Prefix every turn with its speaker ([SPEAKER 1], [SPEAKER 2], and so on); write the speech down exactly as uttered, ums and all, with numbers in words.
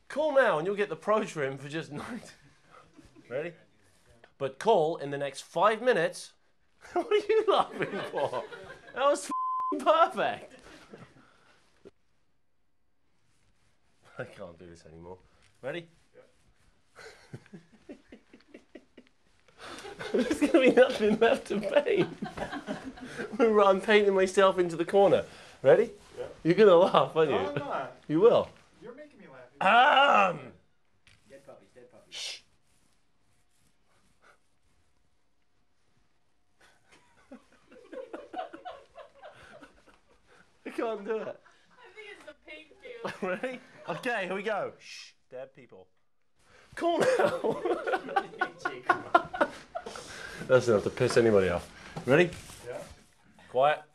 [SPEAKER 1] Call now and you'll get the pro trim for just nine. Ready? But call in the next five minutes. What are you laughing for? That was perfect. I can't do this anymore. Ready? Yeah. There's going to be nothing left to paint. I'm painting myself into the corner. Ready? Yeah. You're going to laugh, aren't you?
[SPEAKER 2] No, I'm not.
[SPEAKER 1] You will.
[SPEAKER 2] You're making me laugh.
[SPEAKER 1] Um.
[SPEAKER 3] Dead puppies, dead puppies.
[SPEAKER 1] Shh. I can't do it.
[SPEAKER 4] I think it's the pink cube.
[SPEAKER 1] Ready? Okay, here we go. Shh, dead people. Cool now. That's enough to piss anybody off. Ready?
[SPEAKER 2] Yeah.
[SPEAKER 1] Quiet.